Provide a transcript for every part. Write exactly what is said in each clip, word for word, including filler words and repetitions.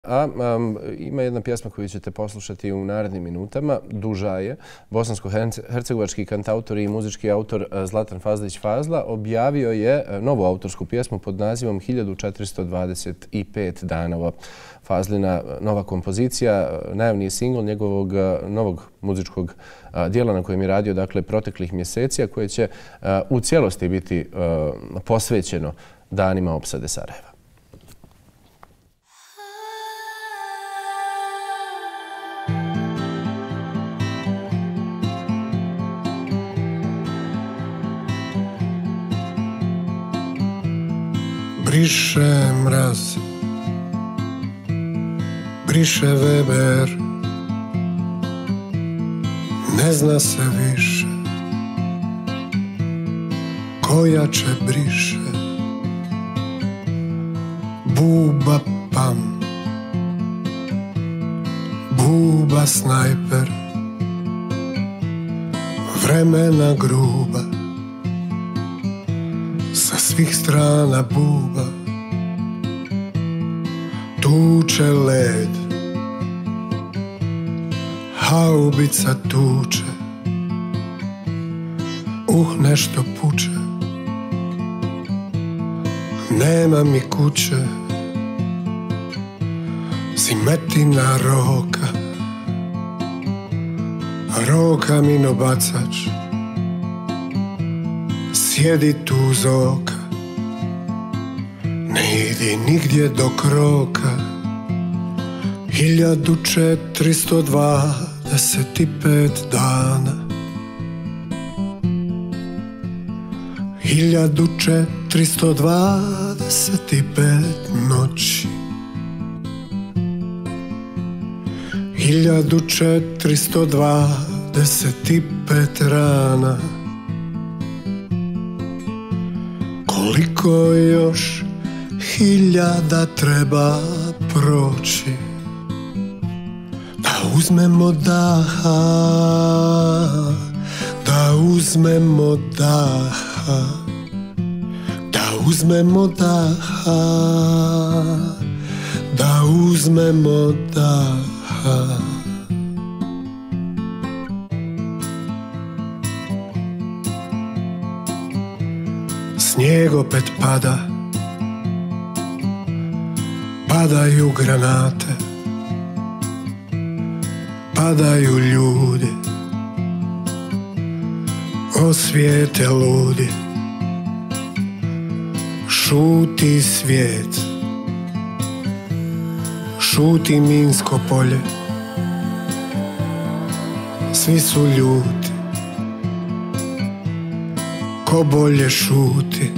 A um, ima jedna pjesma koju ćete poslušati u narednim minutama, duža je. Bosansko-hercegovački kantautor i muzički autor Zlatan Fazlić Fazla objavio je novu autorsku pjesmu pod nazivom hiljadu četiristo dvadeset pet dana. Ova Fazlina nova kompozicija, najavniji singl njegovog novog muzičkog dijela na kojem je radio dakle proteklih mjeseci, a koje će u cijelosti biti posvećeno danima opsade Sarajeva. Briše mraz, briše Weber, ne zna se više ko jače briše. Buba pam, buba snajper, vremena gruba, sa svih strana buba, tuče led, haubica tuče, uh nešto puče, nema mi kuće, simetina roka, roka minobacač, sjedi tu uz oka, ne idi nigdje dok roka. Hiljadu četiristo dvadeset pet dana, hiljadu četiristo dvadeset pet noći, hiljadu četiristo dvadeset pet rana. Koliko još hiljada treba proći da uzmemo daha, da uzmemo daha, da uzmemo daha, da uzmemo daha. Snijeg opet pada, padaju granate, padaju ljudi, osvijete ludi, šuti svijet, šuti minsko polje, svi su ljuti, ko bolje šuti,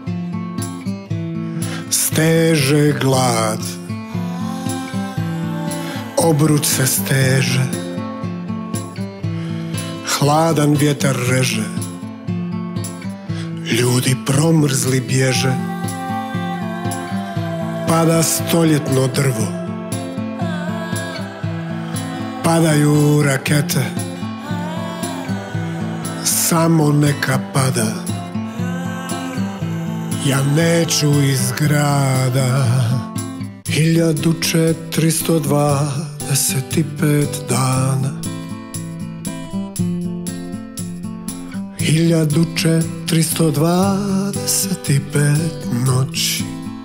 steže glad, obruč se steže, hladan vjetar reže, ljudi promrzli bježe, pada stoljetno drvo, padaju rakete, samo neka pada, ja neću iz grada. Hiljadu četiristo dvadeset pet dana, hiljadu četiristo dvadeset pet noći,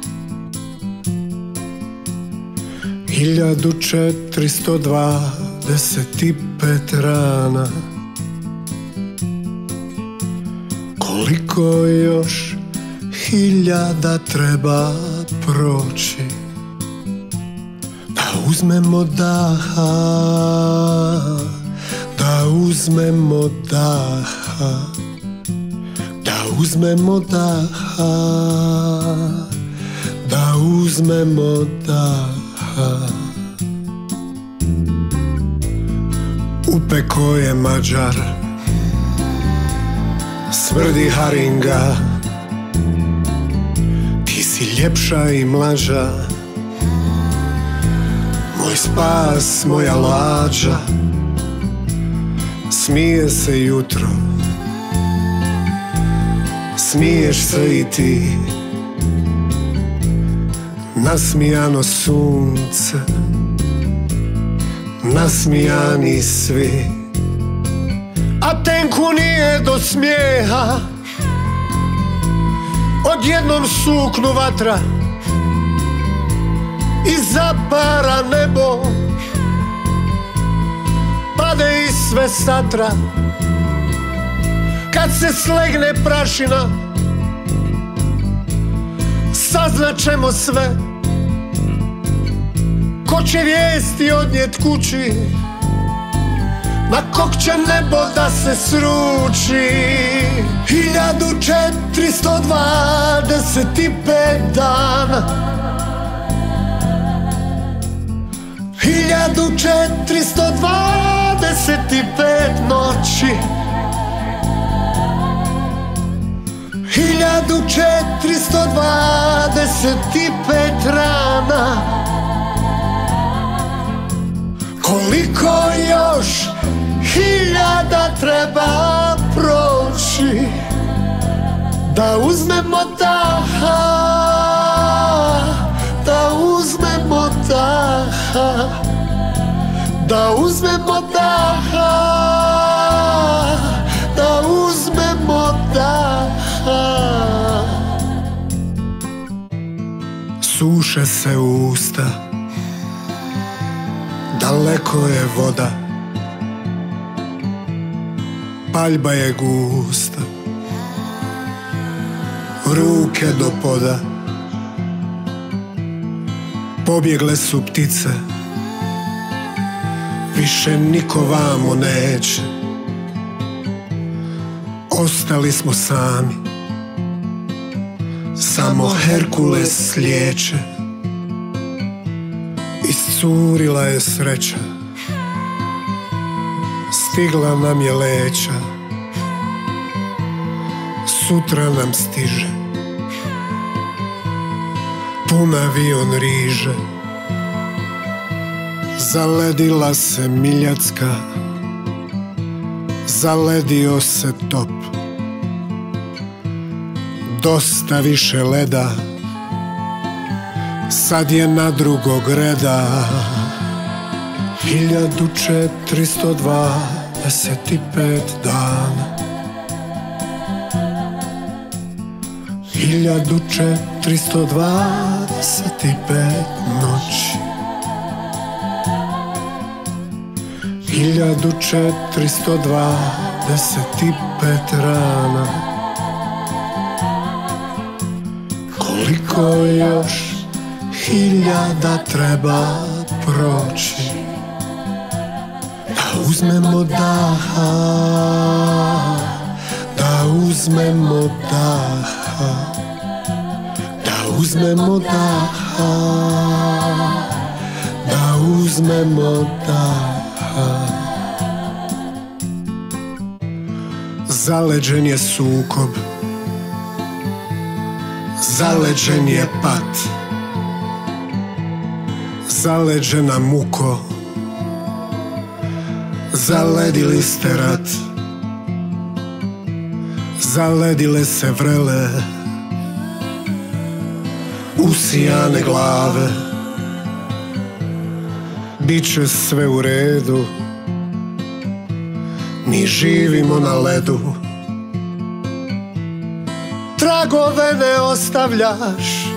hiljadu četiristo dvadeset pet rana. Koliko još hiljada treba proći da uzmemo daha, da uzmemo daha, da uzmemo daha, da uzmemo daha. Upeko je Mađar, smrdi haringa, ti si ljepša i mlađa, moj spas, moja lađa, smije se jutro, smiješ se i ti, nasmijano sunce, nasmijani svi, a tenku nije do smijeha, odjednom suknu vatra i zapara nebo, pade i sve satra. Kad se slegne prašina, saznaćemo sve. Ko će vijesti odnijet kući, na kog će nebo da se sruči. Hiljadu četiristo dvadeset pet dana, hiljadu četiristo dvadeset pet noći, hiljadu četiristo dvadeset pet rana. Koliko još hiljada treba proći da uzmemo daha, da uzmemo daha, da uzmemo daha, da uzmemo daha. Suše se usta, daleko je voda, paljba je gusta, ruke do poda. Pobjegle su ptice, više niko vamo neće. Ostali smo sami, samo Herkules slijeće. Iscurila je sreća, stigla nam je leća, sutra nam stiže pun avion riže. Zaledila se Miljacka, zaledio se top, dosta više leda, sad je na drugog reda. Hiljadu četiristo dvadeset pet dana, hiljadu četiristo dvadeset pet noći, hiljadu četiristo dvadeset pet rana. Koliko još hiljada treba proći da uzmemo daha, da uzmemo daha, da uzmemo daha, da uzmemo daha. Zaleđen je sukob, zaleđen je pat, zaleđena muko, zaledili ste rat, zaledile se vrele, usijane glave. Biće sve u redu, mi živimo na ledu. Tragove ne ostavljaš,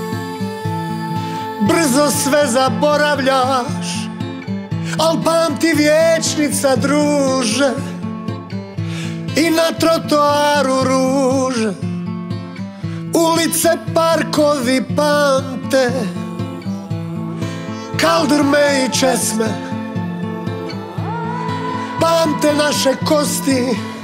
brzo sve zaboravljaš, al pamti vječnica druže, i na trotoaru ruže. Ulice, parkovi pamte, kaldrme i česme, pamte naše kosti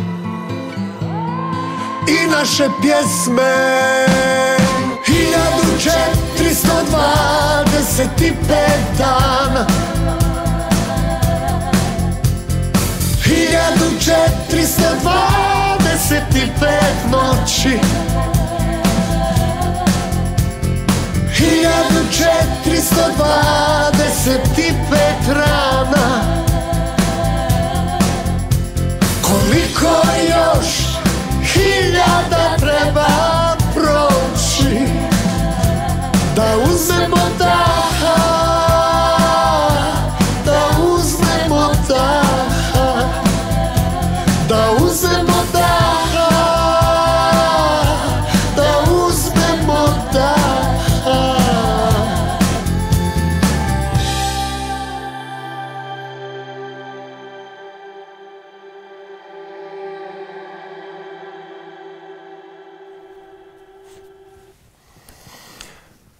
i naše pjesme. Hiljadu četiristo dvadeset pet dana, hiljadu četiristo dvadeset pet noći, hiljadu četiristo dvadeset pet rana. Koliko još hiljada treba proći da uzmemo da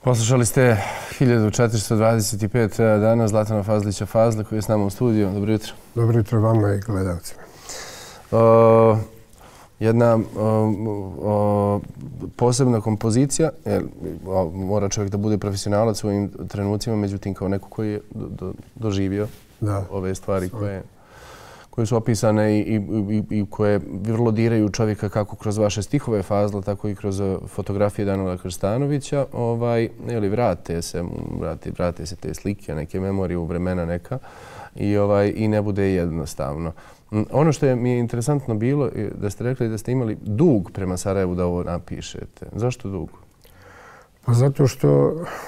Poslušali ste hiljadu četiristo dvadeset pet dana Zlatana Fazlića Fazle koji je s nama u studiju. Dobro jutro. Dobro jutro vama i gledalcima. Uh, jedna uh, uh, posebna kompozicija, jer uh, mora čovjek da bude profesionalac u ovim trenucima, međutim kao neko koji je do, do, doživio da. ove stvari koje, koje su opisane i, i, i, i koje vrlo diraju čovjeka kako kroz vaše stihove Fazla, tako i kroz fotografije Daniela Krstanovića. Ovaj, ili vrate se, vrate, vrate se te slike, neke memorije u vremena neka i, ovaj, i ne bude jednostavno. Ono što je mi je interesantno bilo da ste rekli da ste imali dug prema Sarajevu da ovo napišete. Zašto dug? Pa zato što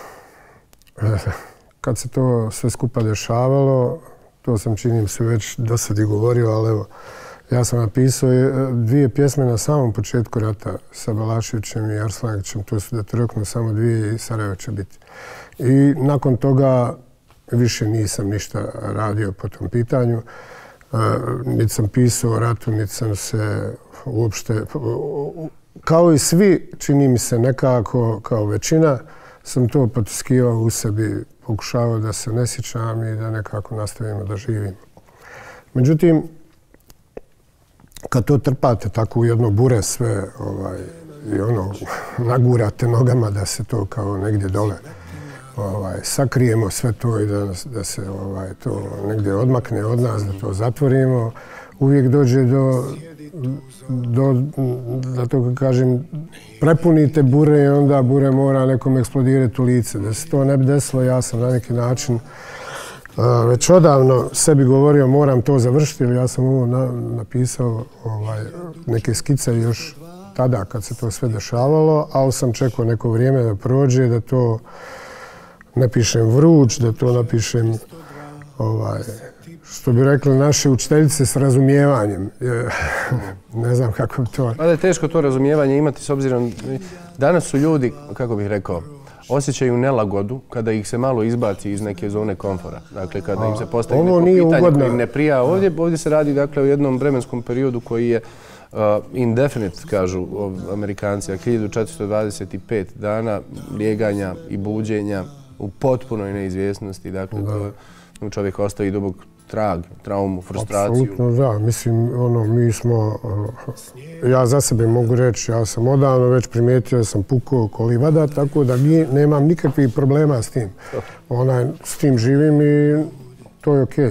kad se to sve skupa dešavalo, to sam činim se već do sad i govorio, ali evo, ja sam napisao dvije pjesme na samom početku rata sa Balaševićem i Arslanićem. To su da te roknu samo dvije i Sarajevo će biti. I nakon toga više nisam ništa radio po tom pitanju. Uh, niti sam pisao o ratu, niti sam se uopšte, kao i svi, čini mi se nekako, kao većina, sam to potiskivao u sebi, pokušavao da se ne sjećam i da nekako nastavimo da živimo. Međutim, kad to trpate tako u jedno bure sve ovaj, i ono, nagurate nogama da se to kao negdje dole Ovaj, sakrijemo sve to i da, da se ovaj, to negdje odmakne od nas, da to zatvorimo. Uvijek dođe do, do da to kažem, prepunite bure i onda bure mora nekom eksplodirati u lice. Da se to ne bi desilo, ja sam na neki način uh, već odavno sebi govorio moram to završiti, jer ja sam ovo na, napisao ovaj, neke skice još tada kad se to sve dešavalo, ali sam čekao neko vrijeme da prođe, da to napišem vruć, da to napišem, ovaj, što bi rekli naše učiteljice, s razumijevanjem. Ne znam kako bi to... Ali je teško to razumijevanje imati s obzirom... Danas su ljudi, kako bih rekao, osjećaju nelagodu kada ih se malo izbaci iz neke zone komfora. Dakle, kada im se postavi neko pitanje koje im ne prija. Ovdje, ovdje se radi dakle, o jednom vremenskom periodu koji je Uh, indefinite, kažu Amerikanci, hiljadu četiristo dvadeset pet dana lijeganja i buđenja u potpunoj neizvjesnosti. Dakle, da. To čovjek ostavi dubok trag, traumu, frustraciju. Apsolutno da. Mislim, ono, mi smo, ja za sebe mogu reći, ja sam odavno već primijetio da sam pukao ko livada, tako da nemam nikakvih problema s tim. Onaj, s tim živim i to je okej.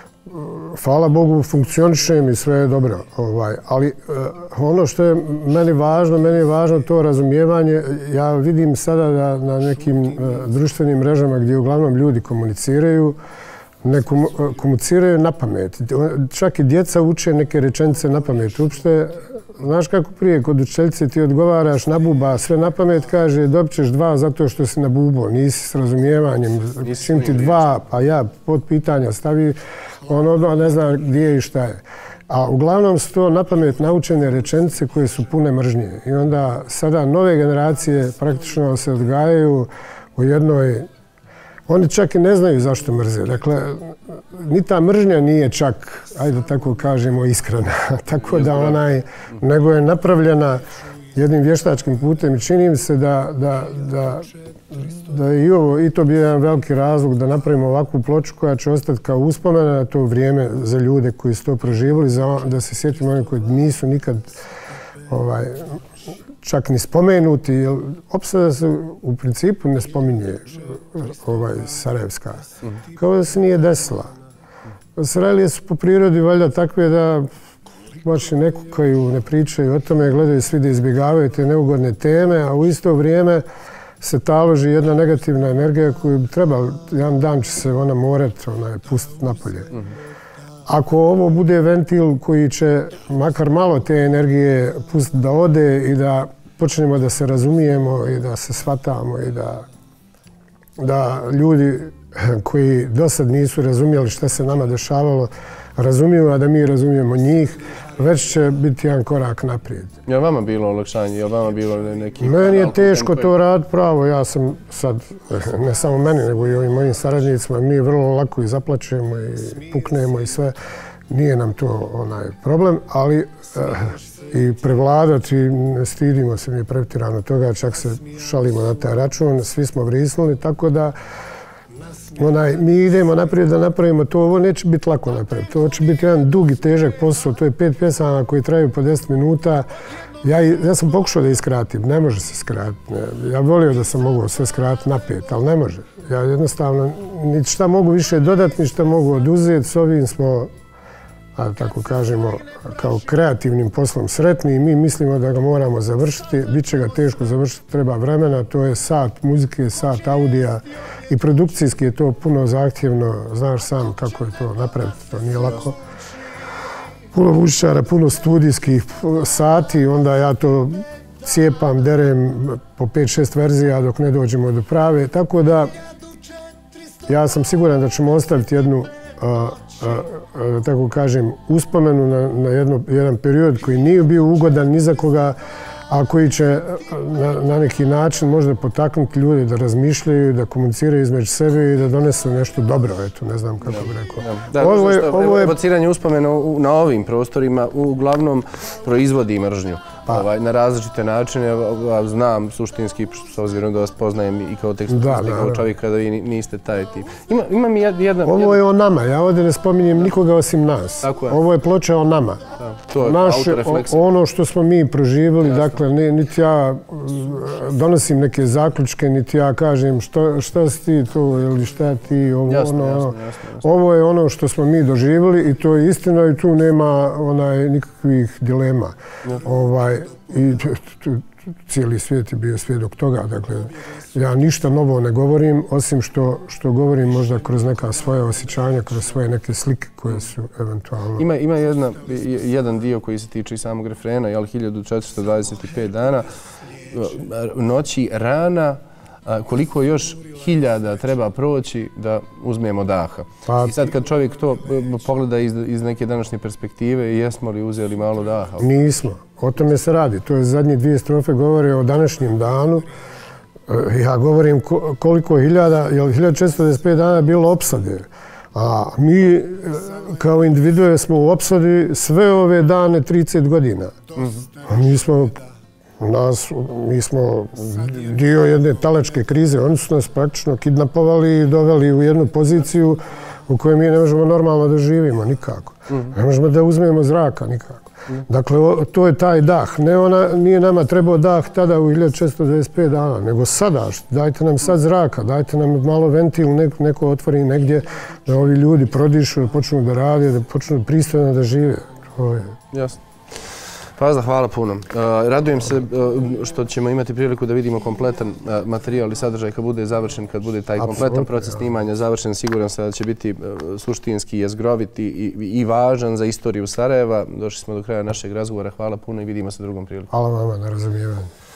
Hvala Bogu, funkcionišem i sve je dobro. Ovaj, ali uh, ono što je meni važno, meni je važno to razumijevanje. Ja vidim sada da na nekim uh, društvenim mrežama gdje uglavnom ljudi komuniciraju, ne komu, uh, komuniciraju na pamet. Čak i djeca uče neke rečenice na pamet. Uopšte, znaš kako prije, kod učiteljice ti odgovaraš na buba, sve na pamet kaže dobit ćeš dva zato što si na bubo, nisi s razumijevanjem. Čim ti dva, pa ja pod pitanja stavi, ono ne zna gdje i šta je. A uglavnom su to napamet naučene rečenice koje su pune mržnje. I onda sada nove generacije praktično se odgajaju u jednoj... Oni čak i ne znaju zašto mrze. Dakle, ni ta mržnja nije čak, ajde tako kažemo, iskrena. Tako da onaj, nego je napravljena jednim vještačkim putem i čini mi se da, da, da, da je i, ovo, i to bio jedan veliki razlog da napravimo ovakvu ploču koja će ostati kao uspomena na to vrijeme za ljude koji su to proživjeli, za, da se sjetimo oni koji nisu nikad ovaj, čak ni spomenuti, jer opsada se u principu ne spominje ovaj, Sarajevska, kao da se nije desila. Sarajlije su po prirodi valjda takve da baš ne kukaju, ne pričaju o tome, gledaju svi da izbjegavaju te neugodne teme, a u isto vrijeme se taloži jedna negativna energija koju bi trebalo, jedan dan će se ona morati ona, pustiti napolje. Ako ovo bude ventil koji će makar malo te energije pustiti da ode i da počnemo da se razumijemo i da se shvatamo i da, da ljudi koji do sad nisu razumijeli šta se nama dešavalo, razumiju, a da mi razumijemo njih, već će biti jedan korak naprijed. Je li vama bilo olakšanje? Je li vama bilo neki... Meni je teško to raditi pravo. Ja sam sad, ne samo meni, nego i ovim mojim saradnicima, mi vrlo lako i zaplačemo i puknemo i sve. Nije nam to onaj problem, ali i prevladati, ne stidimo se mi pretjerano toga, čak se šalimo na taj račun, svi smo vrisnuli, tako da onaj, mi idemo naprijed da napravimo to, ovo neće biti lako napraviti, to će biti jedan dug i težak posao, to je pet pjesama koji traju po deset minuta. Ja, ja sam pokušao da iskratim, ne može se skratiti. Ja volio da sam mogao sve skratiti na pet, ali ne može. Ja jednostavno, niti šta mogu više dodati, ni šta mogu oduzeti, s ovim smo, a tako kažemo, kao kreativnim poslom sretni i mi mislimo da ga moramo završiti. Biće ga teško završiti, treba vremena, to je sat muzike, sat audija i produkcijski je to puno zahtjevno, znaš sam kako je to napraviti, to nije lako. Puno muzičara, puno studijskih sati, onda ja to cijepam, derem po pet šest verzija dok ne dođemo do prave, tako da ja sam siguran da ćemo ostaviti jednu A, a, a, tako kažem, uspomenu na, na jedno, jedan period koji nije bio ugodan ni za koga, a koji će na, na neki način možda potaknuti ljude da razmišljaju, da komuniciraju između sebe i da donesu nešto dobro, eto, ne znam kako bih rekao. Da, da, ovo je, ovo je... evociranje uspomena na ovim prostorima uglavnom proizvodi mržnju. Pa. Ovaj, na različite načine, ja znam suštinski, s obzirom da vas poznajem i kao tekstopisca i kao čovjeka da vi niste taj tip. Ima, ima mi jedna... Ovo jedna... je o nama, ja ovdje ne spominjem nikoga osim nas. Tako je. Ovo je ploča o nama. Da, to je naše, autorefleksija. Ono što smo mi proživjeli, jasno. Dakle, ne, niti ja donosim neke zaključke, niti ja kažem što, šta si ti to ili šta ti, ovo, jasno, ono, jasno, ono. Jasno, jasno. Ovo je ono što smo mi doživjeli i to je istina i tu nema onaj, nikakvih dilema. Ovaj, i cijeli svijet je bio svjedok toga. Dakle, ja ništa novo ne govorim, osim što, što govorim možda kroz neka svoja osjećanja, kroz svoje neke slike koje su eventualno... Ima, ima jedna, jedan dio koji se tiče i samog refrena, jel, hiljadu četiristo dvadeset pet dana, noći rana, koliko još hiljada treba proći da uzmemo daha. Pa, I sad kad čovjek to pogleda iz, iz neke današnje perspektive, jesmo li uzeli malo daha? Nismo. O tome se radi. To je zadnje dvije strofe govore o današnjem danu. Ja govorim koliko hiljada, jer hiljadu četiristo dvadeset pet dana je bilo opsade. A mi kao individue smo u opsadi sve ove dane trideset godina. A mi smo Nas, mi smo dio jedne talačke krize. Oni su nas praktično kidnapovali i doveli u jednu poziciju u kojoj mi ne možemo normalno da živimo, nikako. Ne možemo da uzmemo zraka, nikako. Dakle, to je taj dah. Ne ona, nije nama trebao dah tada u hiljadu četiristo dvadeset pet dana, nego sada. Dajte nam sad zraka, dajte nam malo ventil, neko, neko otvori negdje da ovi ljudi prodišu, da počnu da rade, da počnu pristojno da žive. To je... Jasno. Fazla, hvala puno. Uh, radujem se uh, što ćemo imati priliku da vidimo kompletan uh, materijal i sadržaj kad bude završen, kad bude taj kompletan Absolutno, proces snimanja završen. Siguran sam da će biti uh, suštinski jezgrovit i, i, i važan za istoriju Sarajeva. Došli smo do kraja našeg razgovora. Hvala puno i vidimo se drugom prilikom. Hvala vama na razumijevanju.